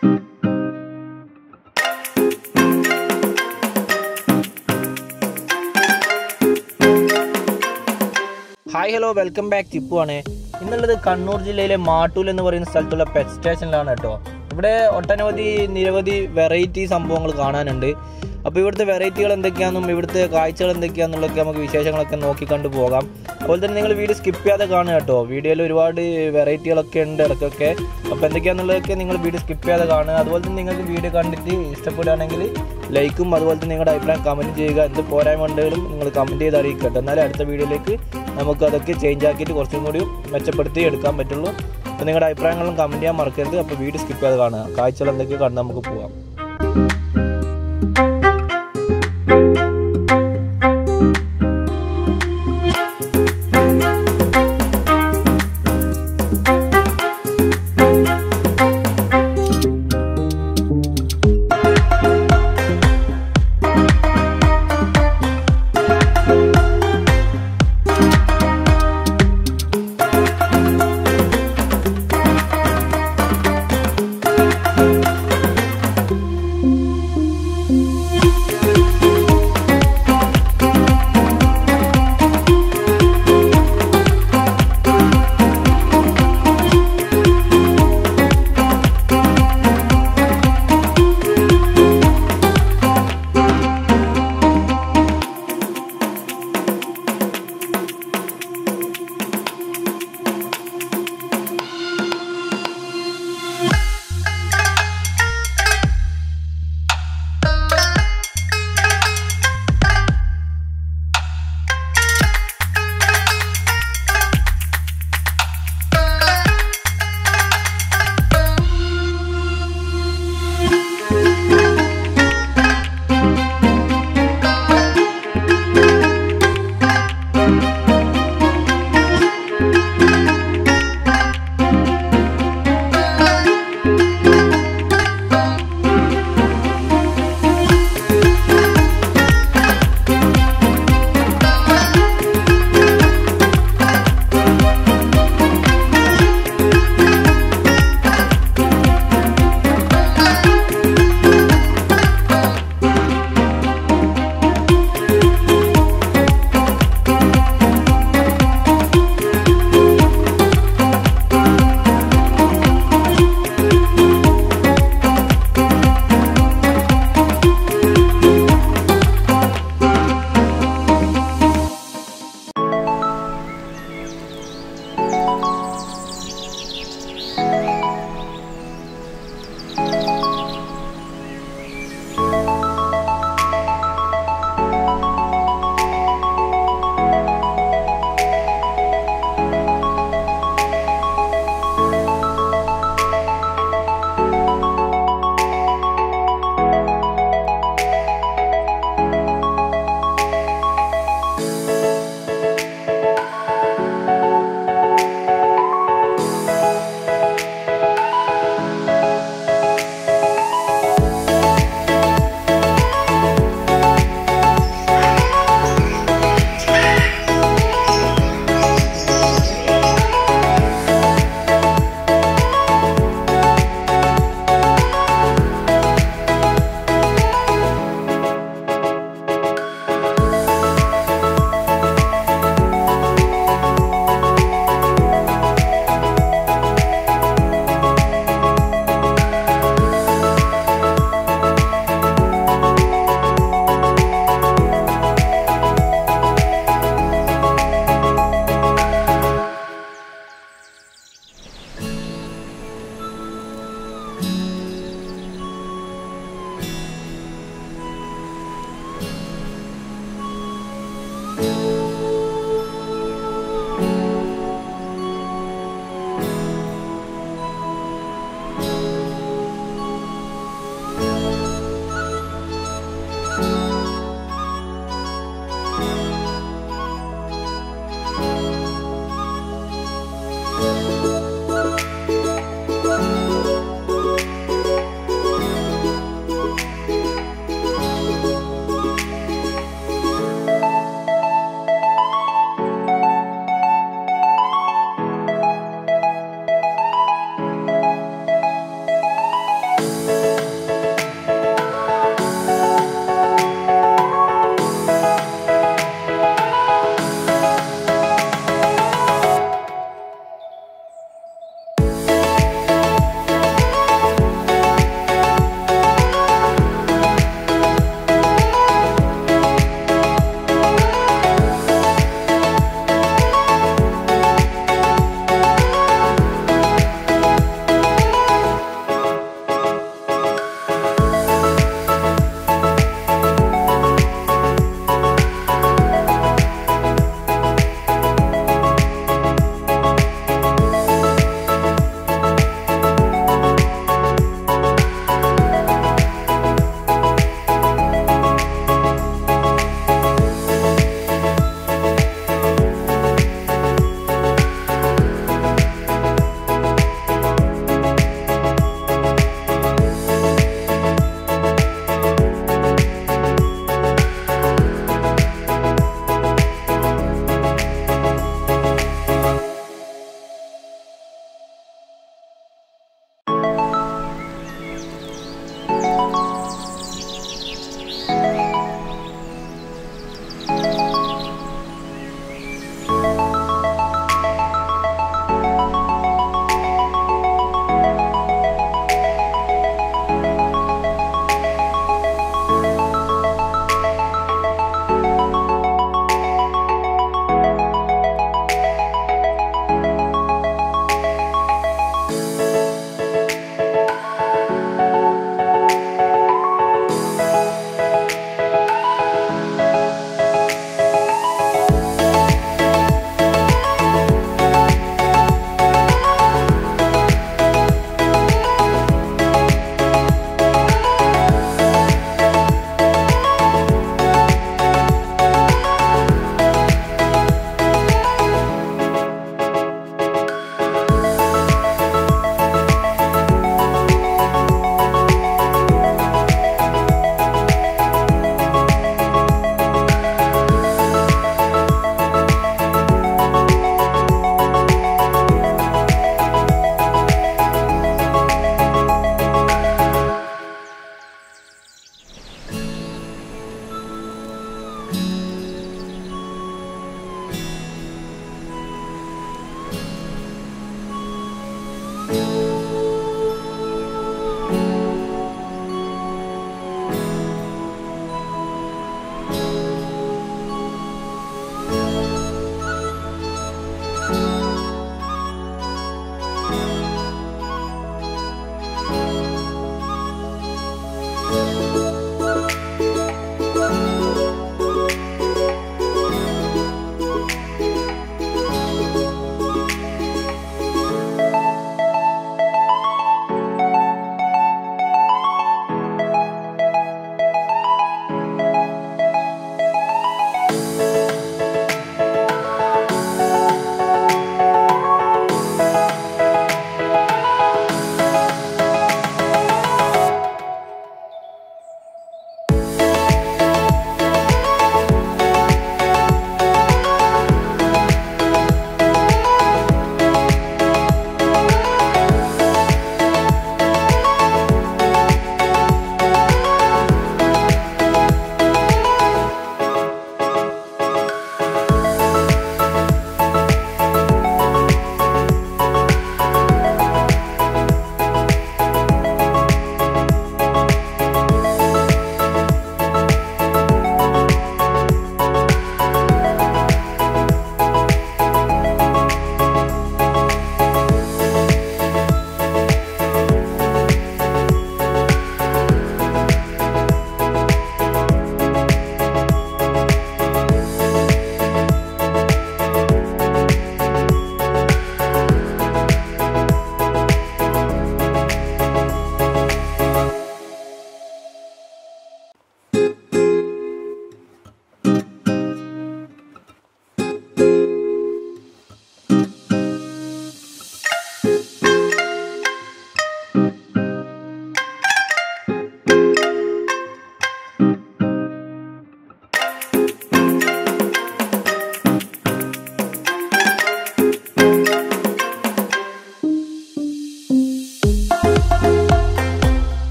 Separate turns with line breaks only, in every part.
Hi, hello, welcome back. Chippuane. ഇന്നുള്ളത് കണ്ണൂർ ജില്ലയിലെ മാട്ടൂൽ എന്ന് പറയുന്ന സ്ഥലത്തുള്ള പെറ്റ് സ്റ്റേഷനിലാണ് കേട്ടോ. ഇവിടെ നിരവധി വെറൈറ്റി സംഭവങ്ങൾ കാണാനുണ്ട്. അപ്പോൾ ഇവിടുത്തെ വെറൈറ്റികൾ എന്തൊക്കെയാണെന്നും ഇവിടുത്തെ കാഴ്ചകൾ എന്തൊക്കെയാണെന്നുള്ളതൊക്കെ നമുക്ക് വിശേഷങ്ങളൊക്കെ നോക്കി കണ്ടു പോകാം. അതുപോലെ തന്നെ നിങ്ങൾ വീഡിയോ സ്കിപ്പ് ചെയ്യാതെ കാണുക കേട്ടോ. വീഡിയോയിൽ ഒരുപാട് വെറൈറ്റികളൊക്കെ ഉണ്ട് ഇടയ്ക്കൊക്കെ. അപ്പോൾ എന്തൊക്കെയാണെന്നുള്ളതൊക്കെ നിങ്ങൾ വീഡിയോ സ്കിപ്പ് ചെയ്യാതെ കാണുക. അതുപോലെ തന്നെ നിങ്ങൾക്ക് വീഡിയോ കണ്ടിട്ട് ഇഷ്ടപ്പെടുകയാണെങ്കിൽ ലൈക്കും അതുപോലെ തന്നെ നിങ്ങളുടെ അഭിപ്രായം കമൻറ്റ് ചെയ്യുക. എന്ത് പോരായ്മയുണ്ടെങ്കിലും നിങ്ങൾ കമൻറ്റ് ചെയ്ത് അറിയിക്കുക കേട്ടോ. എന്നാലും അടുത്ത വീഡിയോയിലേക്ക് നമുക്ക് അതൊക്കെ ചേഞ്ച് ആക്കിയിട്ട് കുറച്ചും കൂടി മെച്ചപ്പെടുത്തി എടുക്കാൻ പറ്റുള്ളൂ. അപ്പോൾ നിങ്ങളുടെ അഭിപ്രായങ്ങളും കമൻറ്റ് ചെയ്യാൻ മറക്കരുത്. അപ്പോൾ വീഡിയോ സ്കിപ്പ് ചെയ്യാതെ കാണുക. കാഴ്ചകൾ എന്തൊക്കെയോ കണ്ട് നമുക്ക് പോകാം.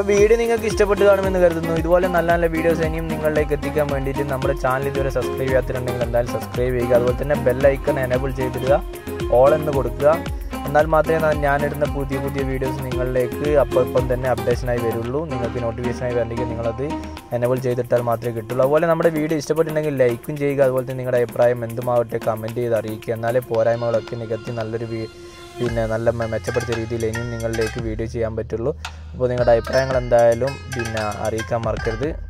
വീഡിയോ നിങ്ങൾക്ക് ഇഷ്ടപ്പെട്ട് കാണുമെന്ന് കരുതുന്നു. ഇതുപോലെ നല്ല നല്ല വീഡിയോസ് ഇനിയും നിങ്ങളിലേക്ക് എത്തിക്കാൻ വേണ്ടിയിട്ട് നമ്മുടെ ചാനൽ ഇതുവരെ സബ്സ്ക്രൈബ് ചെയ്യാത്തിട്ടുണ്ടെങ്കിൽ എന്തായാലും സബ്സ്ക്രൈബ് ചെയ്യുക. അതുപോലെ തന്നെ ബെല്ലൈക്കൺ എനേബിൾ ചെയ്തിടുക, ഓൾ എന്ന് കൊടുക്കുക. എന്നാൽ മാത്രമേ ഞാനിടുന്ന പുതിയ പുതിയ വീഡിയോസ് നിങ്ങളിലേക്ക് അപ്പം തന്നെ അപ്ഡേഷനായി വരുള്ളൂ. നിങ്ങൾക്ക് നോട്ടിഫിക്കേഷനായി വരണമെങ്കിൽ നിങ്ങളത് എനേബിൾ ചെയ്തിട്ടാൽ മാത്രമേ കിട്ടുള്ളൂ. അതുപോലെ നമ്മുടെ വീഡിയോ ഇഷ്ടപ്പെട്ടിട്ടുണ്ടെങ്കിൽ ലൈക്കും ചെയ്യുക. അതുപോലെ തന്നെ നിങ്ങളുടെ അഭിപ്രായം എന്തുമാവട്ടെ കമൻറ്റ് ചെയ്ത് അറിയിക്കുക. എന്നാലേ പോരായ്മകളൊക്കെ നികത്തി നല്ലൊരു നല്ല മെച്ചപ്പെടുത്തിയ രീതിയിൽ ഇനിയും നിങ്ങളിലേക്ക് വീഡിയോ ചെയ്യാൻ പറ്റുള്ളൂ. അപ്പോൾ നിങ്ങളുടെ അഭിപ്രായങ്ങൾ എന്തായാലും അറിയിക്കാൻ മറക്കരുത്.